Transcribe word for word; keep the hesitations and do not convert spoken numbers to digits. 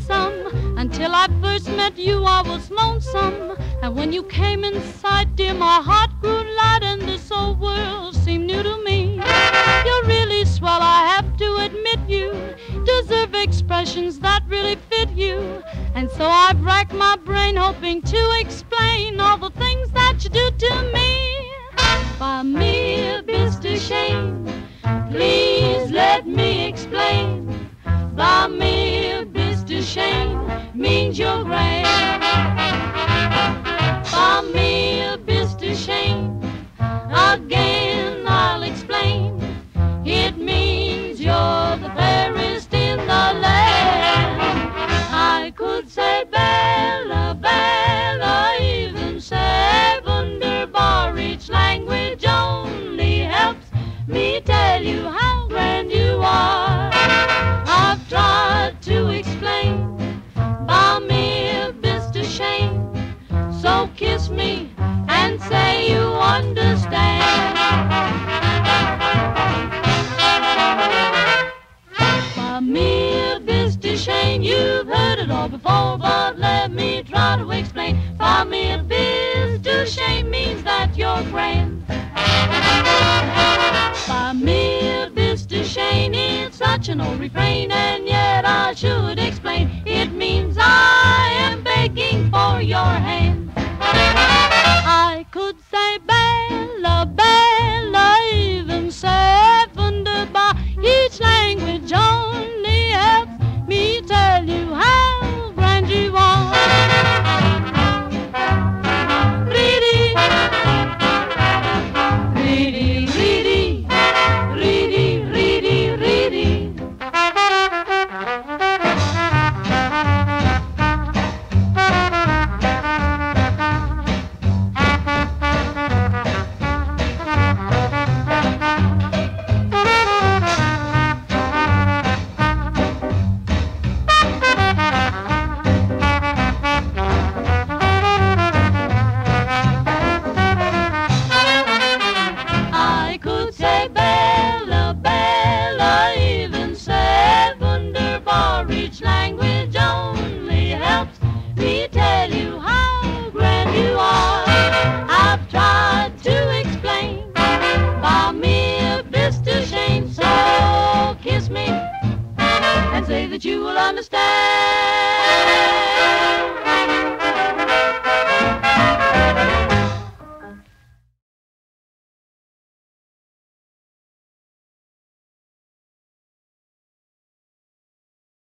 some. Until I first met you, I was lonesome. And when you came in sight, dear, my heart grew light, and this whole world seemed new to me. You're really swell, I have to admit you deserve expressions that really fit you. And so I've racked my brain hoping to explain all the things that you do to me. By me, Mister Shane, please let me explain. By me, Mister Shane, means you're great. By me, Mister Shane, again I'll explain. It means you're the fairest in the land. I could say Bella, Bella, even say wunderbar. Each language only helps me tell you how grand you are. I've tried to explain. By me, Mister Shane, so kiss me and say you understand. By me, Mister Shane, you've heard it all before, but let me try to explain. By me, Mister Shane means that you're grand. By me, Mister Shane, it's such an old refrain, and yet I should explain.